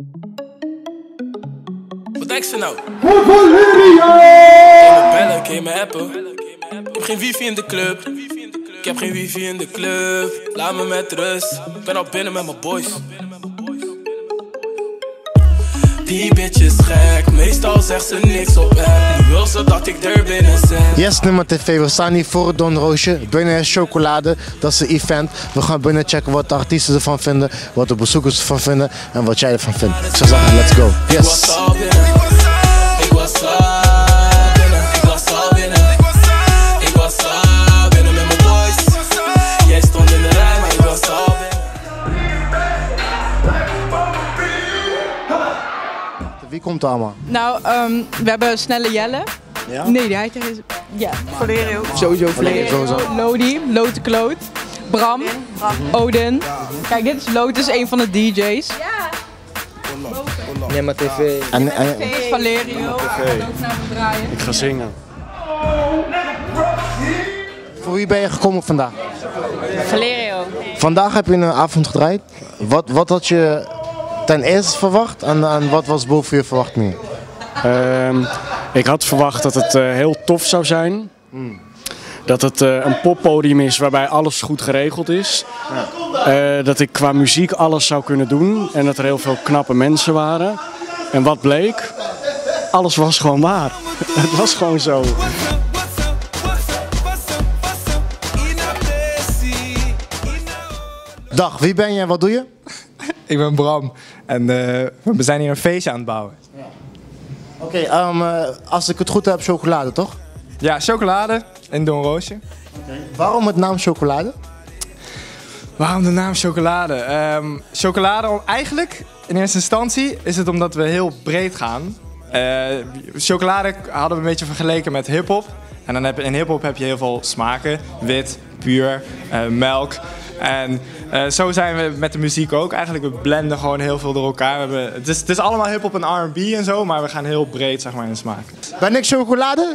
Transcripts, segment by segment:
Wat denk ze nou? Kun je me bellen, kun je me appen? Ik heb geen wifi in de club. Ik heb geen wifi in de club. Laat me met rust. Ik ben al binnen met mijn boys. Die bitch is gek, meestal zegt ze niks op app. Nu wil ze dat ik er binnen zit. Yes, Nimmer TV, we staan hier voor het Don Roosje. Binnen is chocolade, dat is een event. We gaan binnen checken wat de artiesten ervan vinden, wat de bezoekers ervan vinden en wat jij ervan vindt. Ik zou zeggen, let's go. Yes. Ik was al binnen. Ik was al binnen. Ik was al binnen met mijn boys. Jij stond in de rij, maar ik was al binnen. Wie komt er allemaal? Nou, we hebben Snelle Jelle. Ja? Nee, die heet is. Ja. Valerio. Sowieso Valerio. Sowieso. Lodi, Lote Kloot. Bram. Odin. Kijk, dit is Lotus, een van de DJ's. Nimmer TV. En Dit is Valerio. Ik ga zingen. voor wie ben je gekomen vandaag? Valerio. Vandaag heb je een avond gedraaid. Wat had je ten eerste verwacht en wat was boven je verwachting? Ik had verwacht dat het heel tof zou zijn. Dat het een poppodium is waarbij alles goed geregeld is. Dat ik qua muziek alles zou kunnen doen. En dat er heel veel knappe mensen waren. En wat bleek? Alles was gewoon waar. Het was gewoon zo. Dag, wie ben je en wat doe je? Ik ben Bram en we zijn hier een feestje aan het bouwen. Oké, als ik het goed heb, chocolade toch? Ja, chocolade in Don Roosje. Waarom het naam chocolade? Waarom de naam chocolade? Chocolade, eigenlijk in eerste instantie is het omdat we heel breed gaan. Chocolade hadden we een beetje vergeleken met hiphop. En dan in hiphop heb je heel veel smaken. Wit, puur, melk. En zo zijn we met de muziek ook. Eigenlijk we blenden gewoon heel veel door elkaar. Het is allemaal hiphop en R&B en zo, maar we gaan heel breed zeg maar, in de smaak. Ben ik chocolade?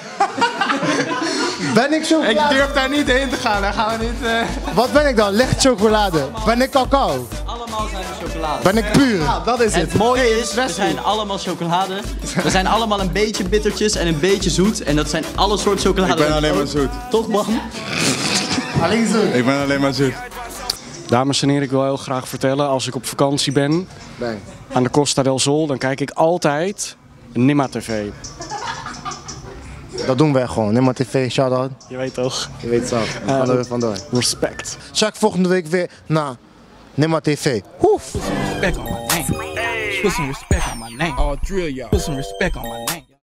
Ben ik chocolade? Ik durf daar niet heen te gaan, daar gaan we niet... Wat ben ik dan? Licht chocolade? Ben ik cacao? Allemaal zijn we chocolade. Ben ik puur? Ja, dat is het. Het mooie is, we zijn allemaal chocolade. We zijn allemaal een beetje bittertjes en een beetje zoet. En dat zijn alle soorten chocolade. Ik ben alleen maar zoet. Toch, Bram? Alleen zoet. Ik ben alleen maar zoet. Dames en heren, ik wil heel graag vertellen, als ik op vakantie ben aan de Costa del Sol, dan kijk ik altijd Nimmer TV. Dat doen wij gewoon. Nimmer TV, shout-out. Je weet toch? Je weet het zelf. We gaan er weer vandoor. Respect. Check volgende week weer naar Nimmer TV. Hoef! Respect on my name. Put some respect on my name. I'll drill y'all. Put some respect on my name.